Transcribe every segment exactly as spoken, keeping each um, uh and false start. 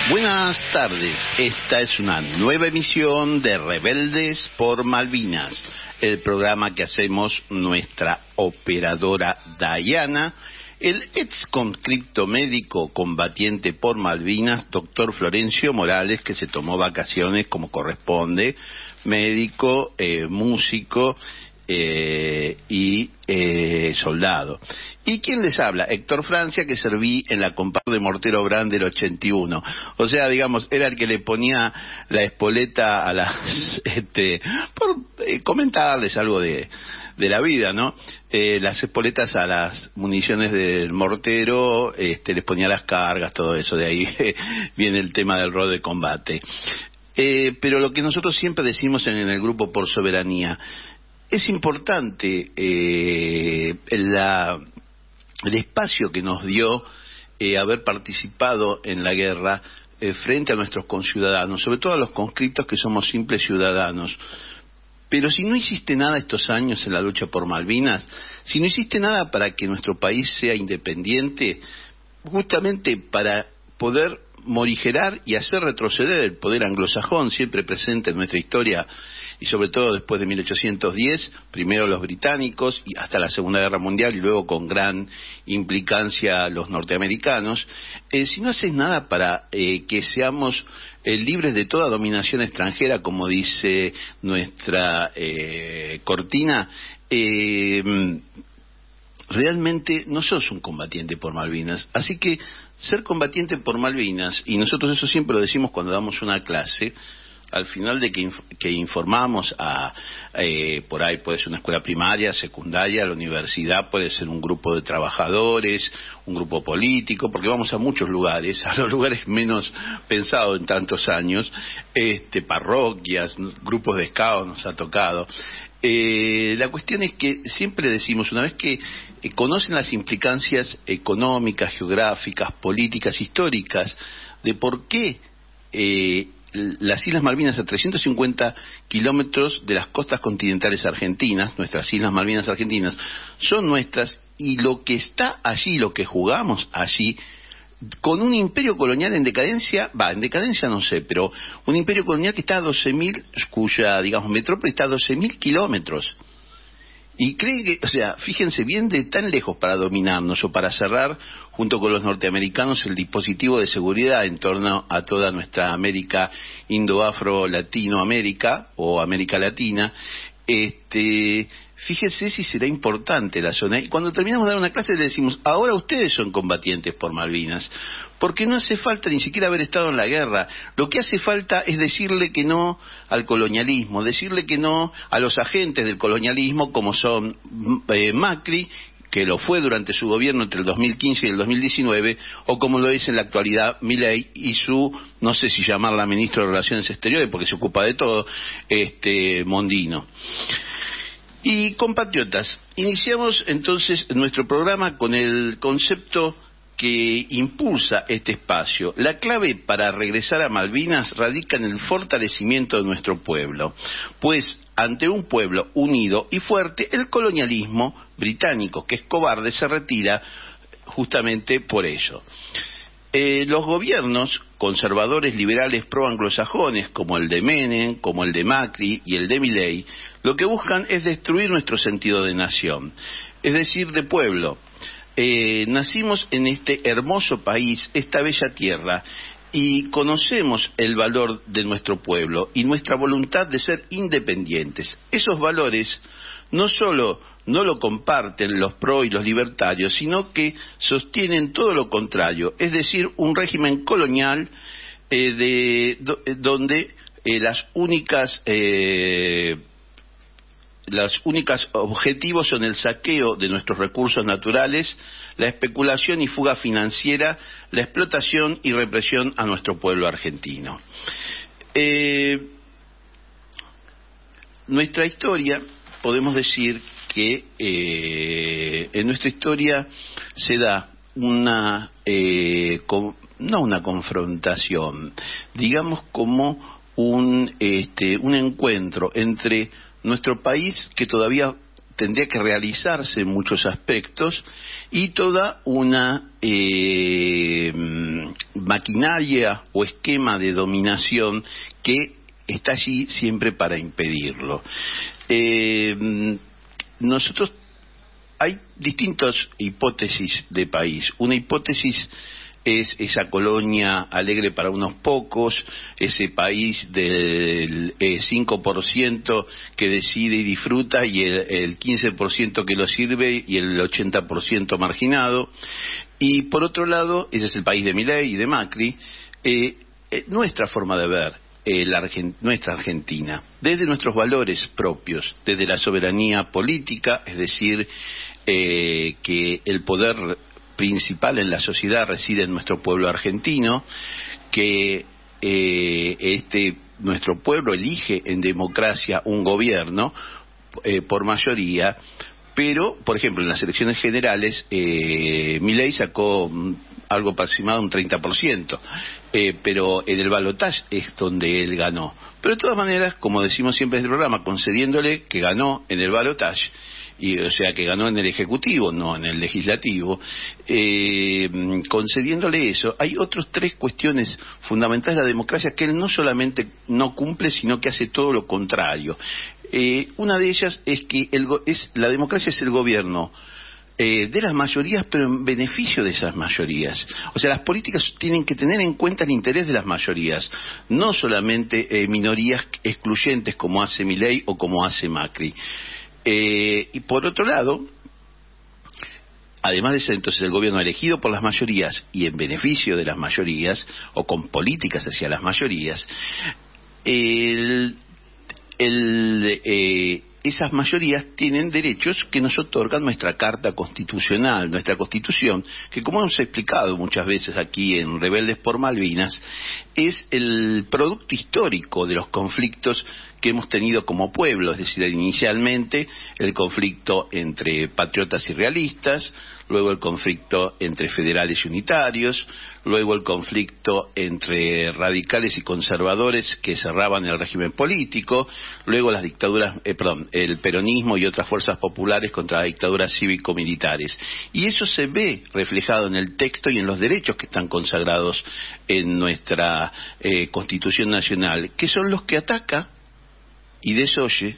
Buenas tardes, esta es una nueva emisión de Rebeldes por Malvinas, el programa que hacemos nuestra operadora Dayana, el ex conscripto médico combatiente por Malvinas, doctor Florencio Morales, que se tomó vacaciones como corresponde, médico, eh, músico eh, y eh, soldado. ¿Y quién les habla? Héctor Francia, que serví en la comparsa de Mortero Brand del ochenta y uno. O sea, digamos, era el que le ponía la espoleta a las... este por eh, comentarles algo de, de la vida, ¿no? Eh, las espoletas a las municiones del mortero, este, les ponía las cargas, todo eso. De ahí viene el tema del rol de combate. Eh, pero lo que nosotros siempre decimos en, en el grupo Por Soberanía, es importante eh, la, el espacio que nos dio eh, haber participado en la guerra eh, frente a nuestros conciudadanos, sobre todo a los conscriptos que somos simples ciudadanos. Pero si no hiciste nada estos años en la lucha por Malvinas, si no hiciste nada para que nuestro país sea independiente, justamente para poder morigerar y hacer retroceder el poder anglosajón siempre presente en nuestra historia, y sobre todo después de mil ochocientos diez, primero los británicos y hasta la Segunda Guerra Mundial y luego con gran implicancia los norteamericanos, eh, si no haces nada para eh, que seamos eh, libres de toda dominación extranjera, como dice nuestra eh, cortina, eh, realmente no sos un combatiente por Malvinas. Así que ser combatiente por Malvinas, y nosotros eso siempre lo decimos cuando damos una clase, al final de que, inf que informamos a, eh, por ahí puede ser una escuela primaria, secundaria, la universidad, puede ser un grupo de trabajadores, un grupo político, porque vamos a muchos lugares, a los lugares menos pensados en tantos años, este, parroquias, grupos de scout nos ha tocado. Eh, la cuestión es que siempre decimos, una vez que eh, conocen las implicancias económicas, geográficas, políticas, históricas, de por qué eh, las Islas Malvinas, a trescientos cincuenta kilómetros de las costas continentales argentinas, nuestras Islas Malvinas argentinas, son nuestras, y lo que está allí, lo que jugamos allí, con un imperio colonial en decadencia, va, en decadencia no sé, pero un imperio colonial que está a doce mil, cuya, digamos, metrópoli está a doce mil kilómetros. Y creen que, o sea, fíjense bien de tan lejos para dominarnos o para cerrar, junto con los norteamericanos, el dispositivo de seguridad en torno a toda nuestra América, Indo-Afro-Latinoamérica o América Latina. Este, fíjense si será importante la zona. Y cuando terminamos de dar una clase le decimos, ahora ustedes son combatientes por Malvinas, porque no hace falta ni siquiera haber estado en la guerra. Lo que hace falta es decirle que no al colonialismo, decirle que no a los agentes del colonialismo, como son eh, Macri, que lo fue durante su gobierno entre el dos mil quince y el dos mil diecinueve, o como lo es en la actualidad Milei y su, no sé si llamarla ministro de Relaciones Exteriores, porque se ocupa de todo, este Mondino. Y compatriotas, iniciamos entonces nuestro programa con el concepto que impulsa este espacio. La clave para regresar a Malvinas radica en el fortalecimiento de nuestro pueblo, pues ante un pueblo unido y fuerte, el colonialismo británico, que es cobarde, se retira justamente por ello. Eh, los gobiernos conservadores liberales pro-anglosajones, como el de Menem, como el de Macri y el de Milei, lo que buscan es destruir nuestro sentido de nación, es decir, de pueblo. Eh, nacimos en este hermoso país, esta bella tierra, y conocemos el valor de nuestro pueblo y nuestra voluntad de ser independientes. Esos valores no solo no lo comparten los pro y los libertarios, sino que sostienen todo lo contrario, es decir, un régimen colonial eh, de, do, donde eh, las únicas eh, Los únicos objetivos son el saqueo de nuestros recursos naturales, la especulación y fuga financiera, la explotación y represión a nuestro pueblo argentino. Eh, nuestra historia, podemos decir que eh, en nuestra historia se da una, eh, con, no una confrontación, digamos como un, este, un encuentro entre nuestro país, que todavía tendría que realizarse en muchos aspectos, y toda una eh, maquinaria o esquema de dominación que está allí siempre para impedirlo. Eh, nosotros hay distintas hipótesis de país. Una hipótesis es esa colonia alegre para unos pocos, ese país del eh, cinco por ciento que decide y disfruta, y el, el quince por ciento que lo sirve, y el ochenta por ciento marginado. Y por otro lado, ese es el país de Milei y de Macri. Eh, eh, nuestra forma de ver eh, la Argent- nuestra Argentina, desde nuestros valores propios, desde la soberanía política, es decir, eh, que el poder principal en la sociedad reside en nuestro pueblo argentino, que eh, este nuestro pueblo elige en democracia un gobierno eh, por mayoría, pero, por ejemplo, en las elecciones generales, eh, Milei sacó algo aproximado un treinta por ciento, eh, pero en el balotaje es donde él ganó. Pero de todas maneras, como decimos siempre desde el programa, concediéndole que ganó en el balotaje, y o sea que ganó en el Ejecutivo, no en el Legislativo, eh, concediéndole eso, hay otras tres cuestiones fundamentales de la democracia que él no solamente no cumple, sino que hace todo lo contrario. Eh, una de ellas es que el, es, la democracia es el gobierno eh, de las mayorías, pero en beneficio de esas mayorías. O sea, las políticas tienen que tener en cuenta el interés de las mayorías, no solamente eh, minorías excluyentes como hace Milei o como hace Macri. Eh, y por otro lado, además de ser entonces el gobierno elegido por las mayorías y en beneficio de las mayorías, o con políticas hacia las mayorías, el, el, eh, esas mayorías tienen derechos que nos otorga nuestra Carta Constitucional, nuestra Constitución, que, como hemos explicado muchas veces aquí en Rebeldes por Malvinas, es el producto histórico de los conflictos que hemos tenido como pueblo, es decir, inicialmente el conflicto entre patriotas y realistas, luego el conflicto entre federales y unitarios, luego el conflicto entre radicales y conservadores que cerraban el régimen político, luego las dictaduras, eh, perdón, el peronismo y otras fuerzas populares contra las dictaduras cívico-militares. Y eso se ve reflejado en el texto y en los derechos que están consagrados en nuestra eh, Constitución Nacional, que son los que ataca y desoye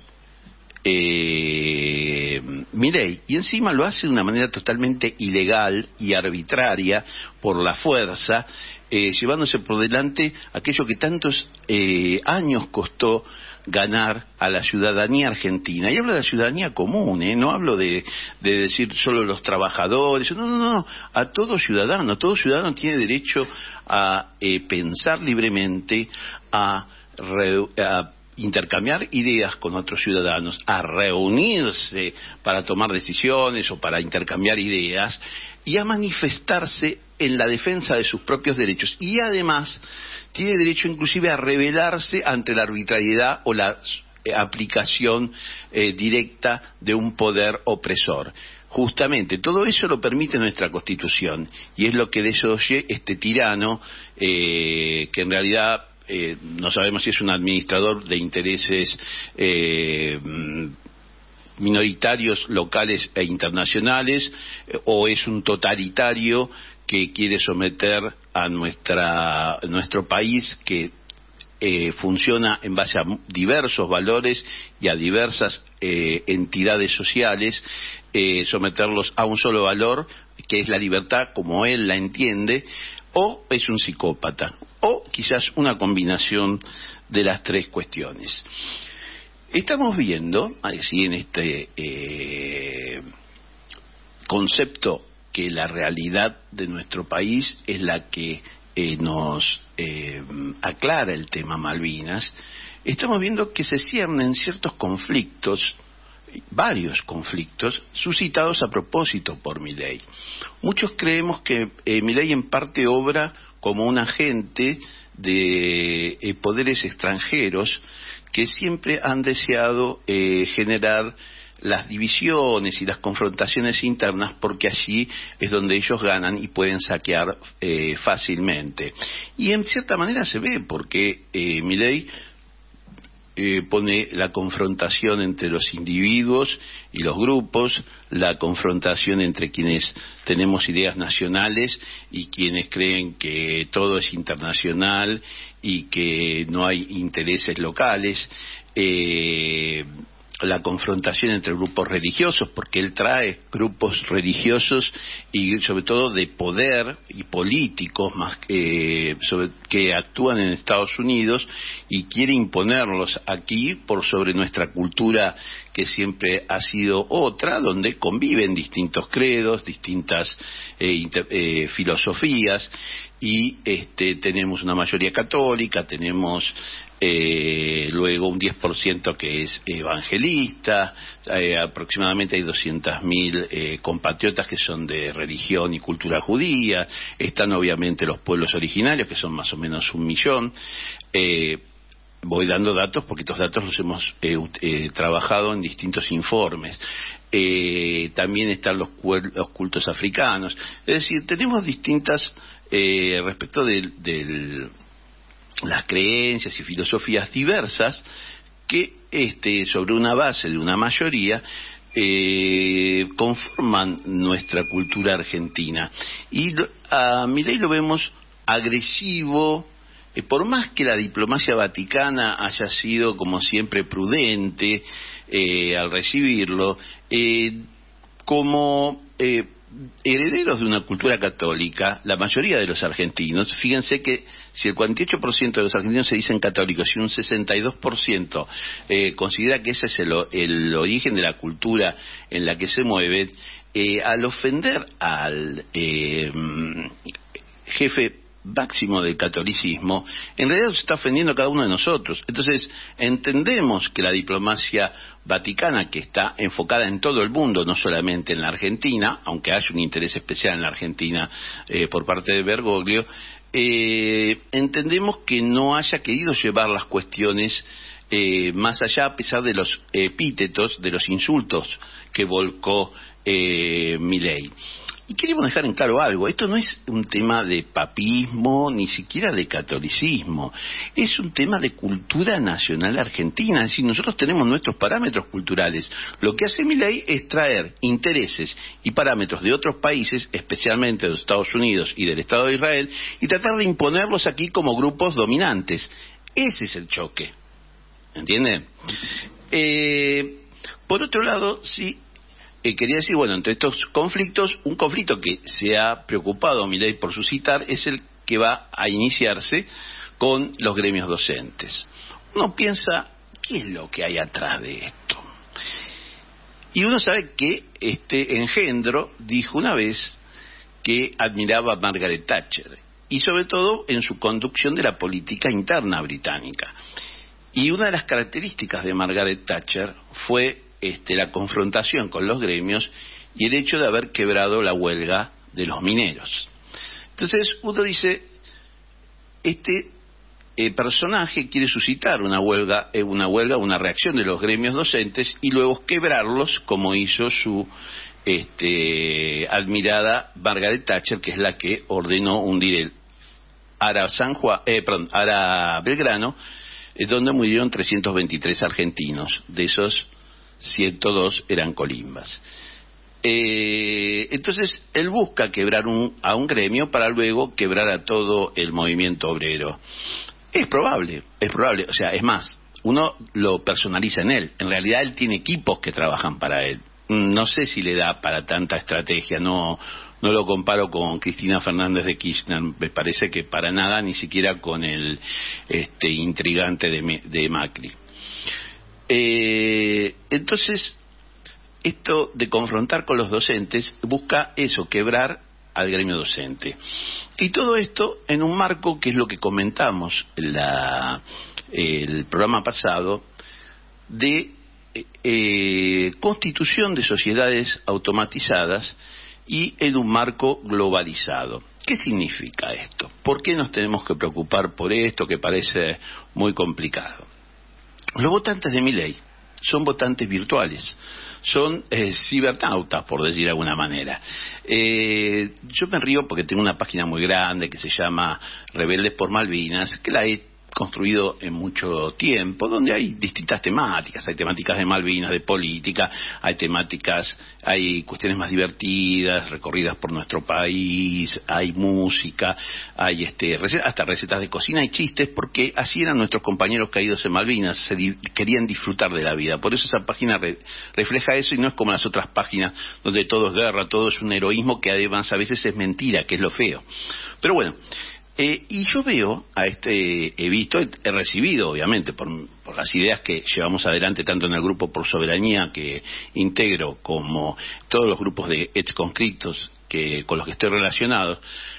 eh, Milei, y encima lo hace de una manera totalmente ilegal y arbitraria por la fuerza, eh, llevándose por delante aquello que tantos eh, años costó ganar a la ciudadanía argentina. Y hablo de la ciudadanía común, ¿eh? No hablo de, de decir solo los trabajadores, no, no, no, a todo ciudadano. Todo ciudadano tiene derecho a eh, pensar libremente, a, re, a intercambiar ideas con otros ciudadanos, a reunirse para tomar decisiones o para intercambiar ideas, y a manifestarse en la defensa de sus propios derechos. Y además tiene derecho inclusive a rebelarse ante la arbitrariedad o la eh, aplicación eh, directa de un poder opresor. Justamente, todo eso lo permite nuestra Constitución, y es lo que desoye este tirano eh, que en realidad Eh, no sabemos si es un administrador de intereses eh, minoritarios locales e internacionales, eh, o es un totalitario que quiere someter a nuestra nuestro país, que eh, funciona en base a diversos valores y a diversas eh, entidades sociales, eh, someterlos a un solo valor, que es la libertad como él la entiende, o es un psicópata, o quizás una combinación de las tres cuestiones. Estamos viendo, así en este eh, concepto, que la realidad de nuestro país es la que eh, nos eh, aclara el tema Malvinas. Estamos viendo que se ciernen ciertos conflictos, varios conflictos suscitados a propósito por Milei. Muchos creemos que eh, Milei en parte obra como un agente de eh, poderes extranjeros que siempre han deseado eh, generar las divisiones y las confrontaciones internas, porque allí es donde ellos ganan y pueden saquear eh, fácilmente. Y en cierta manera se ve, porque eh, Milei eh, pone la confrontación entre los individuos y los grupos, la confrontación entre quienes tenemos ideas nacionales y quienes creen que todo es internacional y que no hay intereses locales, eh, la confrontación entre grupos religiosos, porque él trae grupos religiosos y sobre todo de poder y políticos más eh, sobre, que actúan en Estados Unidos y quiere imponerlos aquí por sobre nuestra cultura, que siempre ha sido otra, donde conviven distintos credos, distintas eh, inter, eh, filosofías, y este, tenemos una mayoría católica, tenemos Eh, luego un diez por ciento que es evangelista, eh, aproximadamente hay doscientos mil eh, compatriotas que son de religión y cultura judía, están obviamente los pueblos originarios, que son más o menos un millón. Eh, voy dando datos porque estos datos los hemos eh, eh, trabajado en distintos informes. Eh, también están los, los cultos africanos, es decir, tenemos distintas eh, respecto del, del las creencias y filosofías diversas que este, sobre una base de una mayoría eh, conforman nuestra cultura argentina. Y lo, a Milei lo vemos agresivo, eh, por más que la diplomacia vaticana haya sido como siempre prudente eh, al recibirlo, eh, como eh, herederos de una cultura católica, la mayoría de los argentinos, fíjense que si el cuarenta y ocho por ciento de los argentinos se dicen católicos y un sesenta y dos por ciento eh, considera que ese es el, el origen de la cultura en la que se mueven, eh, al ofender al eh, jefe máximo del catolicismo, en realidad se está ofendiendo a cada uno de nosotros. Entonces, entendemos que la diplomacia vaticana, que está enfocada en todo el mundo, no solamente en la Argentina, aunque haya un interés especial en la Argentina eh, por parte de Bergoglio, eh, entendemos que no haya querido llevar las cuestiones eh, más allá, a pesar de los epítetos, de los insultos que volcó eh, Milei. Y queremos dejar en claro algo, esto no es un tema de papismo, ni siquiera de catolicismo, es un tema de cultura nacional argentina, es decir, nosotros tenemos nuestros parámetros culturales. Lo que hace Milei es traer intereses y parámetros de otros países, especialmente de los Estados Unidos y del Estado de Israel, y tratar de imponerlos aquí como grupos dominantes. Ese es el choque, ¿entienden? Eh, por otro lado, sí, Eh, quería decir, bueno, entre estos conflictos, un conflicto que se ha preocupado Milei por suscitar es el que va a iniciarse con los gremios docentes. Uno piensa, ¿qué es lo que hay atrás de esto? Y uno sabe que este engendro dijo una vez que admiraba a Margaret Thatcher, y sobre todo en su conducción de la política interna británica. Y una de las características de Margaret Thatcher fue Este, la confrontación con los gremios y el hecho de haber quebrado la huelga de los mineros. Entonces uno dice, este eh, personaje quiere suscitar una huelga, eh, una huelga, una reacción de los gremios docentes y luego quebrarlos, como hizo su este, admirada Margaret Thatcher, que es la que ordenó hundir el Ara San Juan, eh, perdón, Ara Belgrano, eh, donde murieron trescientos veintitrés argentinos. De esos ciento dos eran colimbas. Eh, entonces él busca quebrar un, a un gremio para luego quebrar a todo el movimiento obrero. Es probable, es probable, o sea, es más, uno lo personaliza en él. En realidad él tiene equipos que trabajan para él. No sé si le da para tanta estrategia, no, no lo comparo con Cristina Fernández de Kirchner, me parece que para nada, ni siquiera con el este, intrigante de, de Macri. Eh, entonces, esto de confrontar con los docentes busca eso, quebrar al gremio docente. Y todo esto en un marco que es lo que comentamos en la, el programa pasado, de eh, constitución de sociedades automatizadas y en un marco globalizado. ¿Qué significa esto? ¿Por qué nos tenemos que preocupar por esto que parece muy complicado? Los votantes de Milei son votantes virtuales, son eh, cibernautas, por decir de alguna manera. Eh, yo me río porque tengo una página muy grande que se llama Rebeldes por Malvinas, que la he construido en mucho tiempo, donde hay distintas temáticas, hay temáticas de Malvinas, de política, hay temáticas, hay cuestiones más divertidas, recorridas por nuestro país, hay música, hay este recetas, hasta recetas de cocina y chistes, porque así eran nuestros compañeros caídos en Malvinas, se di, querían disfrutar de la vida, por eso esa página re, refleja eso y no es como las otras páginas donde todo es guerra, todo es un heroísmo que además a veces es mentira, que es lo feo. Pero bueno, Eh, y yo veo a este, he visto, he, he recibido obviamente por, por las ideas que llevamos adelante tanto en el grupo Por Soberanía que integro como todos los grupos de exconscriptos que, con los que estoy relacionado,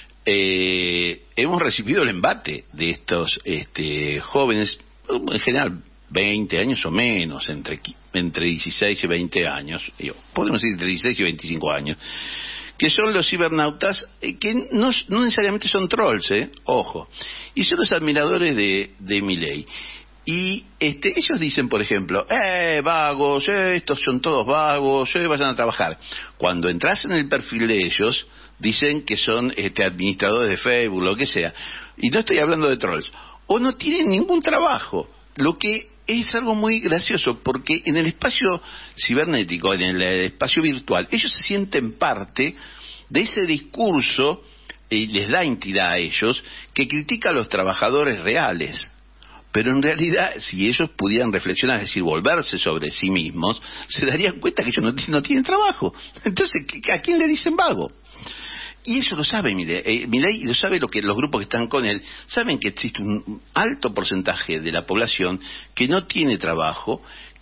eh, hemos recibido el embate de estos este, jóvenes, en general veinte años o menos, entre, entre dieciséis y veinte años, yo, podemos decir entre dieciséis y veinticinco años, que son los cibernautas, eh, que no, no necesariamente son trolls, eh, ojo, y son los admiradores de, de Milei. Y este, ellos dicen, por ejemplo, eh, vagos, eh, estos son todos vagos, eh, vayan a trabajar. Cuando entras en el perfil de ellos, dicen que son este, administradores de Facebook, lo que sea. Y no estoy hablando de trolls. O no tienen ningún trabajo, lo que es algo muy gracioso, porque en el espacio cibernético, en el espacio virtual, ellos se sienten parte de ese discurso, y les da entidad a ellos, que critica a los trabajadores reales. Pero en realidad, si ellos pudieran reflexionar, es decir, volverse sobre sí mismos, se darían cuenta que ellos no, no tienen trabajo. Entonces, ¿a quién le dicen vago? Y eso lo sabe Milei, eh, Milei lo sabe lo que los grupos que están con él, saben que existe un alto porcentaje de la población que no tiene trabajo,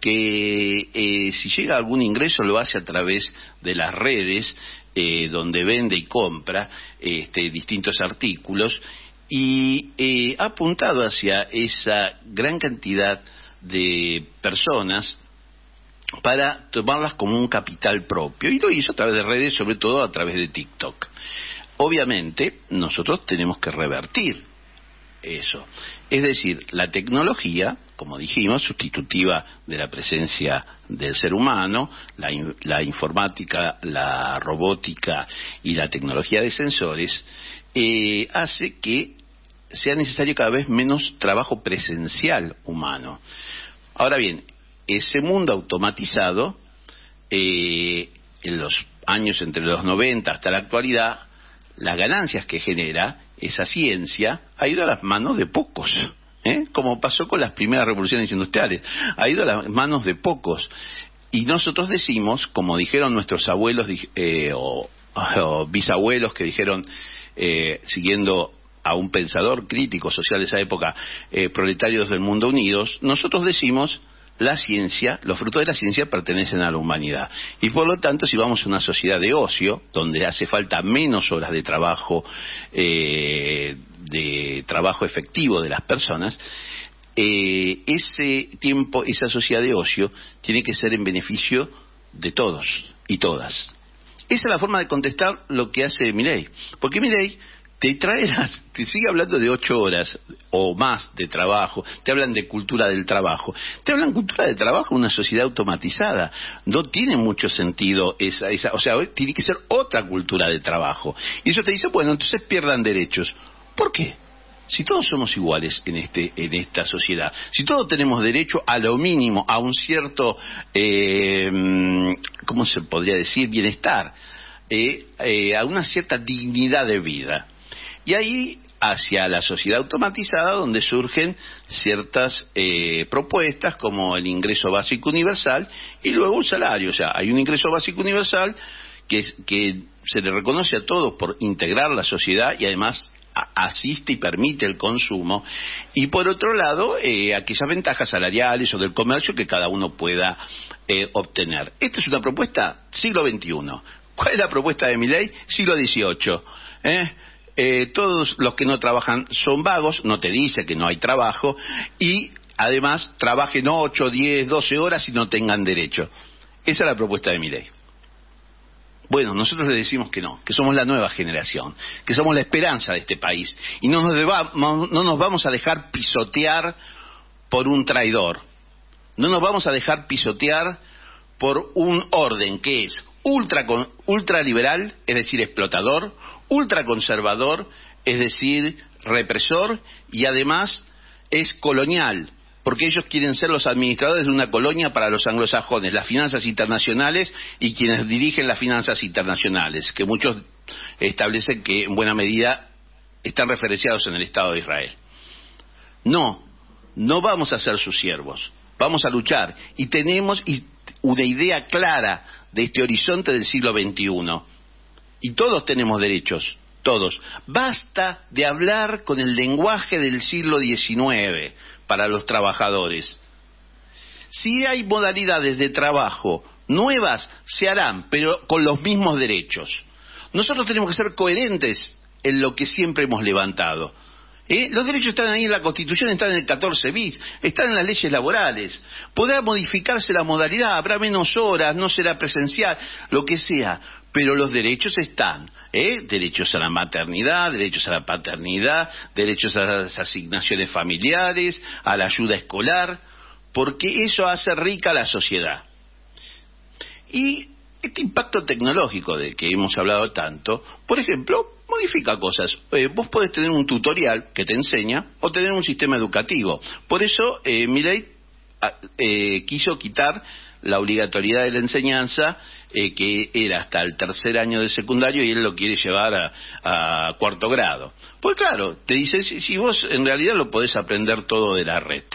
que eh, si llega algún ingreso lo hace a través de las redes, eh, donde vende y compra este, distintos artículos, y eh, ha apuntado hacia esa gran cantidad de personas para tomarlas como un capital propio, y lo hizo a través de redes, sobre todo a través de TikTok. Obviamente, nosotros tenemos que revertir eso. Es decir, la tecnología, como dijimos, sustitutiva de la presencia del ser humano, la, la informática, la robótica y la tecnología de sensores, eh, hace que sea necesario cada vez menos trabajo presencial humano. Ahora bien, ese mundo automatizado, eh, en los años entre los noventa hasta la actualidad, las ganancias que genera esa ciencia ha ido a las manos de pocos, ¿eh? Como pasó con las primeras revoluciones industriales, ha ido a las manos de pocos. Y nosotros decimos, como dijeron nuestros abuelos eh, o, o bisabuelos que dijeron, eh, siguiendo a un pensador crítico social de esa época, eh, proletarios del mundo unidos, nosotros decimos, la ciencia, los frutos de la ciencia pertenecen a la humanidad. Y por lo tanto, si vamos a una sociedad de ocio, donde hace falta menos horas de trabajo, eh, de trabajo efectivo de las personas, eh, ese tiempo, esa sociedad de ocio, tiene que ser en beneficio de todos y todas. Esa es la forma de contestar lo que hace Milei. Porque Milei te trae las, te sigue hablando de ocho horas o más de trabajo, te hablan de cultura del trabajo, te hablan cultura del trabajo en una sociedad automatizada, no tiene mucho sentido esa, esa, o sea, tiene que ser otra cultura de trabajo, y eso te dice, bueno, entonces pierdan derechos. ¿Por qué? Si todos somos iguales en este, en esta sociedad, si todos tenemos derecho a lo mínimo, a un cierto, eh, ¿cómo se podría decir? Bienestar, eh, eh, a una cierta dignidad de vida. Y ahí hacia la sociedad automatizada donde surgen ciertas eh, propuestas como el ingreso básico universal y luego un salario. O sea, hay un ingreso básico universal que, que se le reconoce a todos por integrar la sociedad y además a, asiste y permite el consumo, y por otro lado eh, aquellas ventajas salariales o del comercio que cada uno pueda eh, obtener. Esta es una propuesta siglo veintiuno. ¿Cuál es la propuesta de Milei? siglo dieciocho. ¿Eh? Eh, todos los que no trabajan son vagos, no te dice que no hay trabajo, y además trabajen ocho, diez, doce horas y no tengan derecho. Esa es la propuesta de Milei. Bueno, nosotros le decimos que no, que somos la nueva generación, que somos la esperanza de este país, y no nos, deba, no nos vamos a dejar pisotear por un traidor, no nos vamos a dejar pisotear por un orden que es ultra ultraliberal, es decir, explotador, ultraconservador, es decir, represor, y además es colonial, porque ellos quieren ser los administradores de una colonia para los anglosajones, las finanzas internacionales y quienes dirigen las finanzas internacionales, que muchos establecen que en buena medida están referenciados en el Estado de Israel. No, no vamos a ser sus siervos, vamos a luchar y tenemos una idea clara de este horizonte del siglo veintiuno y todos tenemos derechos, todos. Basta de hablar con el lenguaje del siglo diecinueve para los trabajadores. Si hay modalidades de trabajo nuevas, se harán, pero con los mismos derechos. Nosotros tenemos que ser coherentes en lo que siempre hemos levantado. ¿Eh? Los derechos están ahí en la Constitución, están en el catorce bis, están en las leyes laborales. Podrá modificarse la modalidad, habrá menos horas, no será presencial, lo que sea, pero los derechos están. ¿eh? Derechos a la maternidad, derechos a la paternidad, derechos a las asignaciones familiares, a la ayuda escolar, porque eso hace rica a la sociedad. Y este impacto tecnológico del que hemos hablado tanto, por ejemplo, modifica cosas. Eh, vos podés tener un tutorial que te enseña o tener un sistema educativo. Por eso eh, Milei eh, quiso quitar la obligatoriedad de la enseñanza, eh, que era hasta el tercer año de secundario, y él lo quiere llevar a, a cuarto grado. Pues claro, te dice, si, si vos en realidad lo podés aprender todo de la red.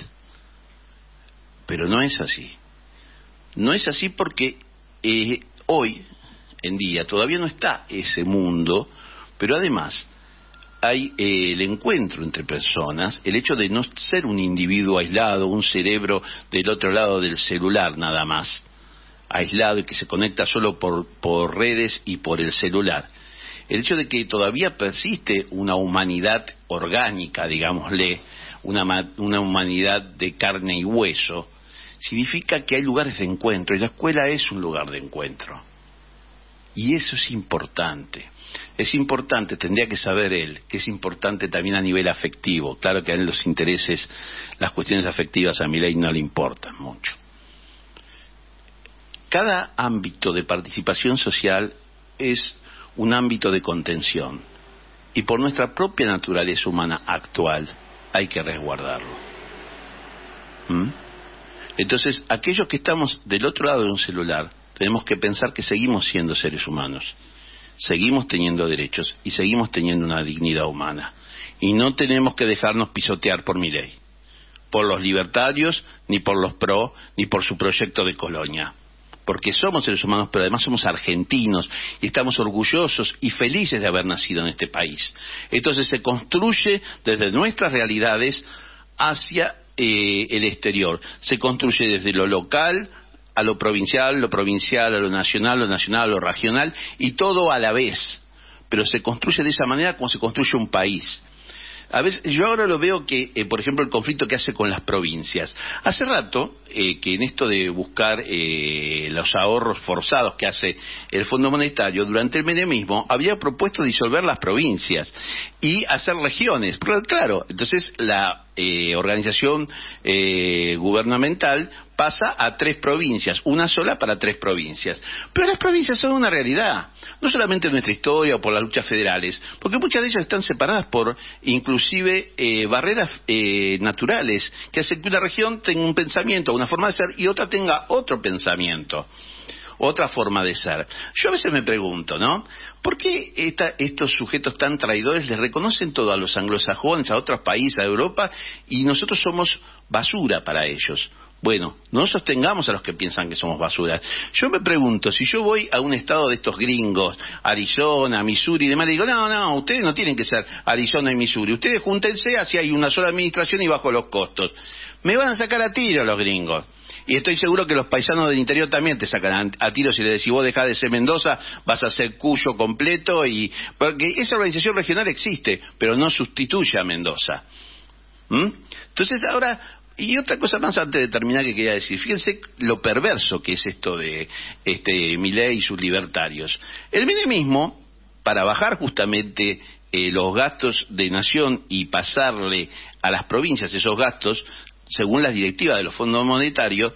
Pero no es así. No es así porque eh, hoy en día todavía no está ese mundo, pero además hay eh, el encuentro entre personas, el hecho de no ser un individuo aislado, un cerebro del otro lado del celular nada más, aislado y que se conecta solo por, por redes y por el celular. El hecho de que todavía persiste una humanidad orgánica, digámosle, una, una humanidad de carne y hueso, significa que hay lugares de encuentro, y la escuela es un lugar de encuentro. Y eso es importante. Es importante, tendría que saber él, que es importante también a nivel afectivo. Claro que a él los intereses, las cuestiones afectivas a Milei no le importan mucho. Cada ámbito de participación social es un ámbito de contención. Y por nuestra propia naturaleza humana actual hay que resguardarlo. ¿Mm? Entonces, aquellos que estamos del otro lado de un celular, tenemos que pensar que seguimos siendo seres humanos, seguimos teniendo derechos y seguimos teniendo una dignidad humana. Y no tenemos que dejarnos pisotear por Milei, por los libertarios, ni por los pro, ni por su proyecto de colonia. Porque somos seres humanos, pero además somos argentinos y estamos orgullosos y felices de haber nacido en este país. Entonces se construye desde nuestras realidades hacia eh, el exterior. Se construye desde lo local a lo provincial, lo provincial a lo nacional, lo nacional a lo regional, y todo a la vez. Pero se construye de esa manera como se construye un país. A veces, yo ahora lo veo que, eh, por ejemplo, el conflicto que hace con las provincias. Hace rato eh, que en esto de buscar eh, los ahorros forzados que hace el Fondo Monetario, durante el menemismo había propuesto disolver las provincias y hacer regiones. Pero, claro, entonces la eh, organización eh, gubernamental pasa a tres provincias, una sola para tres provincias. Pero las provincias son una realidad, no solamente en nuestra historia o por las luchas federales, porque muchas de ellas están separadas por inclusive eh, barreras eh, naturales que hacen que una región tenga un pensamiento, una forma de ser, y otra tenga otro pensamiento, otra forma de ser. Yo a veces me pregunto, ¿no? ¿Por qué esta, estos sujetos tan traidores les reconocen todo a los anglosajones, a otros países, a Europa, y nosotros somos basura para ellos? Bueno, no sostengamos a los que piensan que somos basura. Yo me pregunto, si yo voy a un estado de estos gringos, Arizona, Missouri y demás, le digo, no, no, ustedes no tienen que ser Arizona y Missouri, ustedes júntense, así hay una sola administración y bajo los costos. Me van a sacar a tiro los gringos. Y estoy seguro que los paisanos del interior también te sacan a tiro si le decís, vos dejás de ser Mendoza, vas a ser Cuyo completo, y porque esa organización regional existe, pero no sustituye a Mendoza. ¿Mm? Entonces ahora, y otra cosa más antes de terminar que quería decir, fíjense lo perverso que es esto de este Milei y sus libertarios. El menemismo, para bajar justamente eh, los gastos de nación y pasarle a las provincias esos gastos, según las directivas de los fondos monetarios,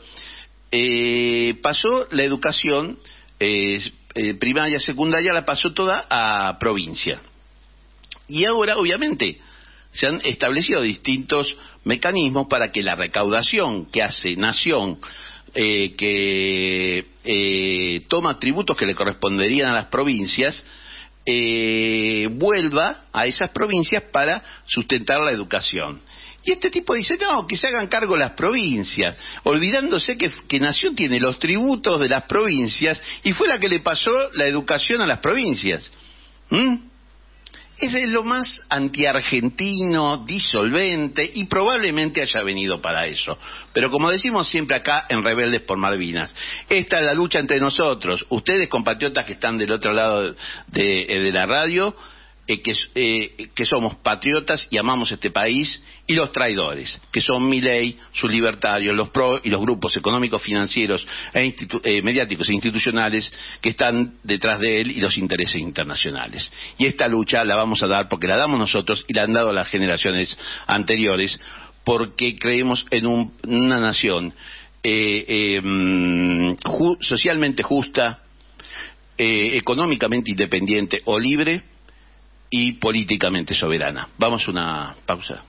eh, pasó la educación eh, eh, primaria, secundaria, la pasó toda a provincia. Y ahora, obviamente, se han establecido distintos mecanismos para que la recaudación que hace Nación, eh, que eh, toma tributos que le corresponderían a las provincias, eh, vuelva a esas provincias para sustentar la educación. Y este tipo dice, no, que se hagan cargo las provincias, olvidándose que, que Nación tiene los tributos de las provincias y fue la que le pasó la educación a las provincias. ¿Mm? Ese es lo más antiargentino, disolvente, y probablemente haya venido para eso. Pero como decimos siempre acá en Rebeldes por Malvinas, esta es la lucha entre nosotros, ustedes compatriotas que están del otro lado de, de, de la radio, Eh, que, eh, que somos patriotas y amamos este país, y los traidores, que son Milei, sus libertarios, los pro y los grupos económicos, financieros, e institu eh, mediáticos e institucionales que están detrás de él, y los intereses internacionales. Y esta lucha la vamos a dar porque la damos nosotros y la han dado las generaciones anteriores, porque creemos en un, una nación eh, eh, ju socialmente justa, eh, económicamente independiente o libre, y políticamente soberana. Vamos a una pausa.